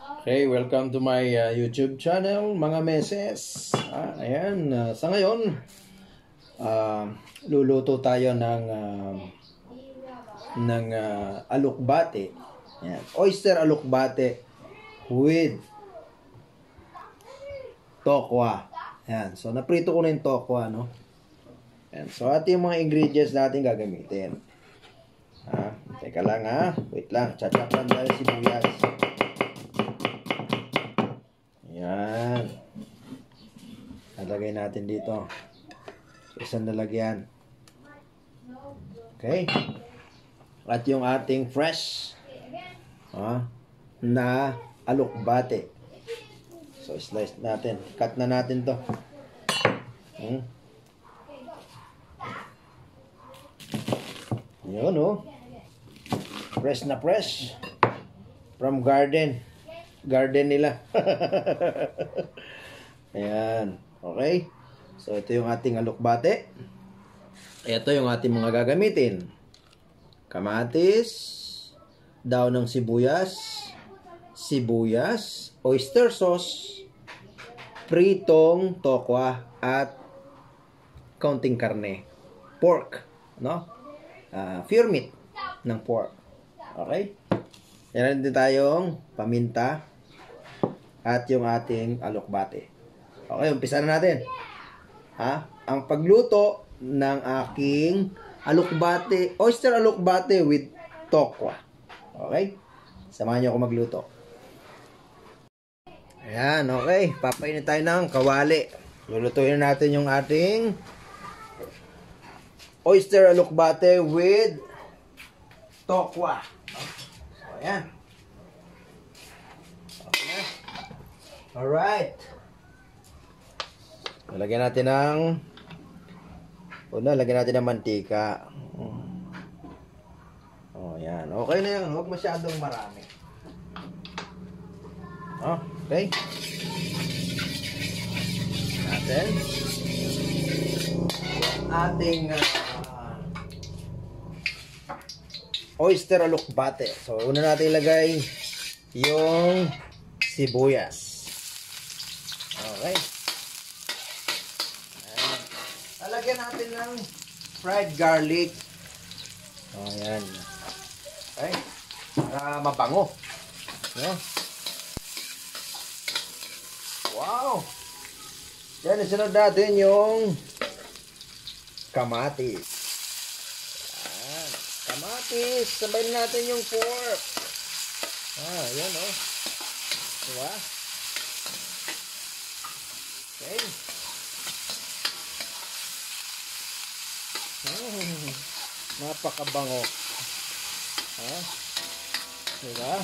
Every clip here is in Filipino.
Okay, welcome to my YouTube channel, mga meses. Ayan, sa ngayon, luluto tayo ng alukbate. Ayan, oyster alukbate with tokwa. Ayan, so naprito ko na yung tokwa, no? Ayan, so ito yung mga ingredients natin gagamitin. Teka lang wait lang, chachap lang tayo sibuyas. Yan. Nalagay natin dito. So, isang lalagyan. Okay. At yung ating fresh na alukbate. So, slice natin. Cut na natin to. Yun, fresh na fresh. From garden nila. Ayan. Okay. So, ito yung ating alukbate. Ito yung ating mga gagamitin. Kamatis, daw ng sibuyas, oyster sauce, pritong tokwa, at kaunting karne. Pork. No? Pure meat ng pork. Okay? Meron din tayong paminta at yung ating alukbate. Okay, umpisa na natin. Ang pagluto ng aking alukbate, oyster alukbate with tokwa. Okay? Samahan niyo ako magluto. Ayan, okay. Papainit tayo ng kawali. Lulutuin natin yung ating oyster alukbate with tokwa. So, ayan. Okay. Alright. Lagyan natin ng mantika. Ayan. Okay na yan. Huwag masyadong marami. Okay. Natin. Ating oyster alukbate. So, una natin ilagay yung sibuyas. Okay. Lalagyan natin ng fried garlic. Ayan. Okay. Para mabango. No? Wow! Yan, isunod natin yung kamatis. Ayan. Kamatis. Sabayin natin yung pork. Ayan, diba? Okay. Napakabango. Diba?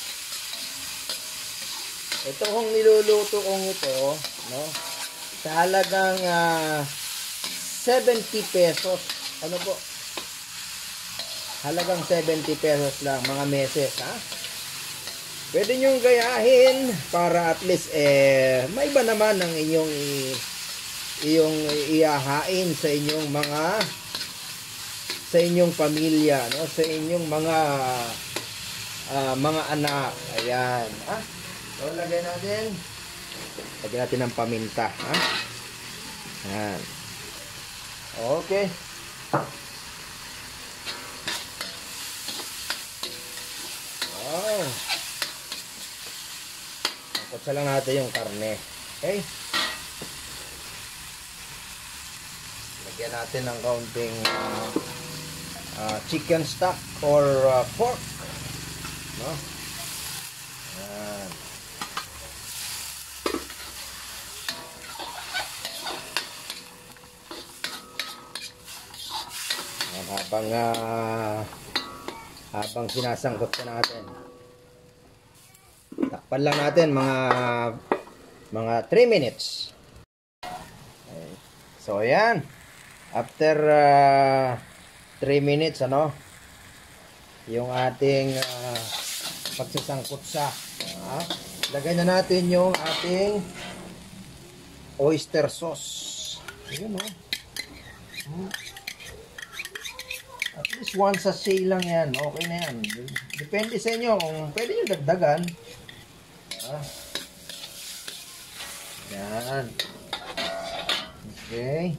Ito kong niluluto kong ito, no? Sa halagang 70 pesos. Ano po? Halagang 70 pesos lang, mga meses, Pwede nyo gayahin para at least maiba naman ang inyong ihahain sa inyong pamilya, no? Sa inyong mga anak. Ayan, So lagyan natin ng paminta, Ayan. Okay. Wow. Kutsa lang natin yung karne. Okay? Lagyan natin ng kaunting chicken stock or pork. No? Ayan. Habang sinasangkot ka natin. Takpan lang natin mga 3 minutes. Okay. So ayan. After 3 minutes, yung ating pagsasangkot lagay na natin yung ating oyster sauce. Ayun, At least one sachet lang yan. Okay na yan. Depende sa inyo kung pwede nyo dagdagan. Ah. Yan. Okay.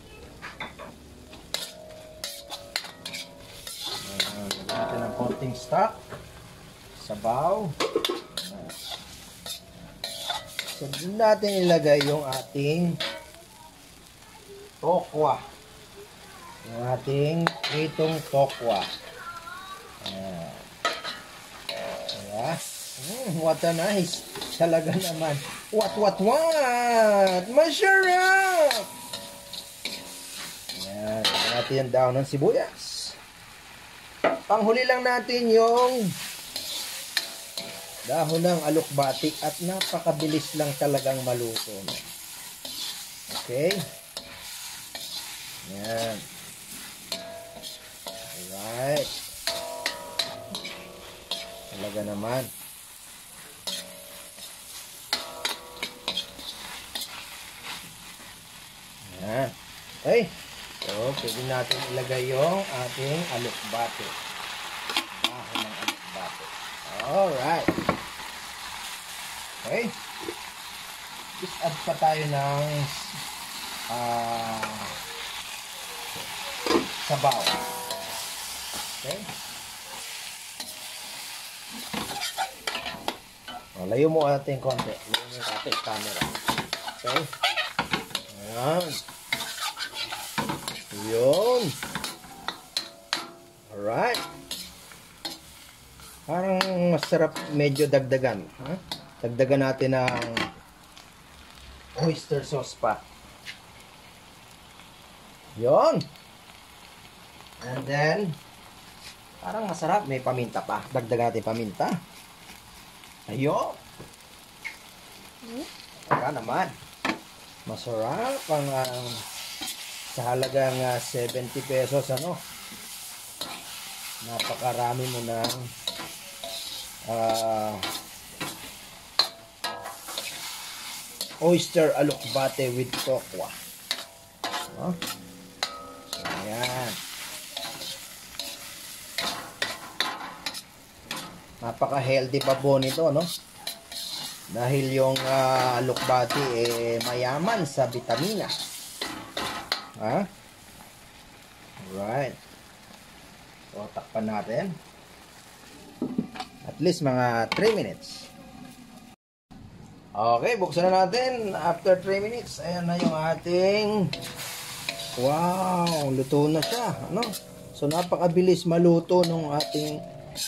Lagyan natin ng konting stock. Sabaw. So, doon natin ilagay yung ating tokwa. Yung ating pritong tokwa. Ayan. What a nice. Talaga naman. What? Masarap! Ayan. Lagyan natin yung daon ng sibuyas. Panghuli lang natin yung dahon ng alokbati at napakabilis lang talagang maluto. Okay? Ayan. Alright. Talaga naman. Ayan. Okay. So, pwede natin ilagay yung ating alokbati. Dahon ng alokbati. Alright. Okay. Just add pa tayo ng sabaw. Okay. Layo mo ating konti. Layo mo ating camera. Okay. Ayan. Yun. Alright. Parang masarap medyo dagdagan. Huh? Dagdagan natin ng oyster sauce pa. Yun. And then, parang masarap. May paminta pa. Dagdagan natin paminta. Ayun. Kaya naman. Masarap ang sa halagang 70 pesos ano. Napakarami mo ng oyster alokbate with tokwa. So, ayan. Napaka-healthy pa po nito, no? Dahil yung alokbate mayaman sa vitamina. Ha? Alright. So, takpan natin. At least mga 3 minutes. Okay, buksan na natin. After 3 minutes, ayan na yung ating wow, luto na siya. Ano? So, napakabilis maluto nung ating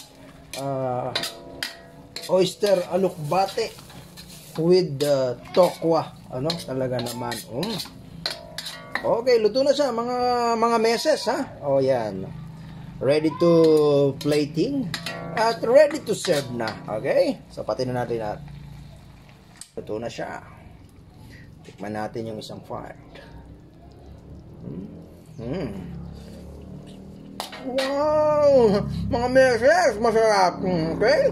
oyster alokbate with tokwa. Ano? Talaga naman. Okay, luto na siya. Mga meses, ha? O, yan. Ready to plating. At ready to serve na. Okay? So, pati na natin at luto na siya. Tikman natin yung isang part. Wow! Mga meses! Masarap! Okay?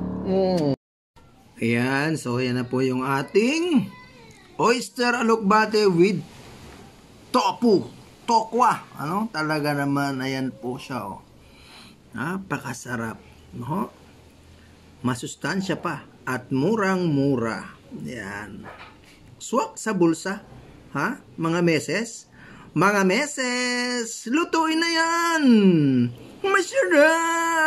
Ayan. So, yan na po yung ating oyster alokbate with tofu. Tokwa. Ano? Talaga naman. Ayan po siya. Oh. Napakasarap. No? Masustansya pa. At murang-mura. Ayan. Swak sa bulsa. Ha? Mga meses? Mga meses! Lutuin na yan! Masarap!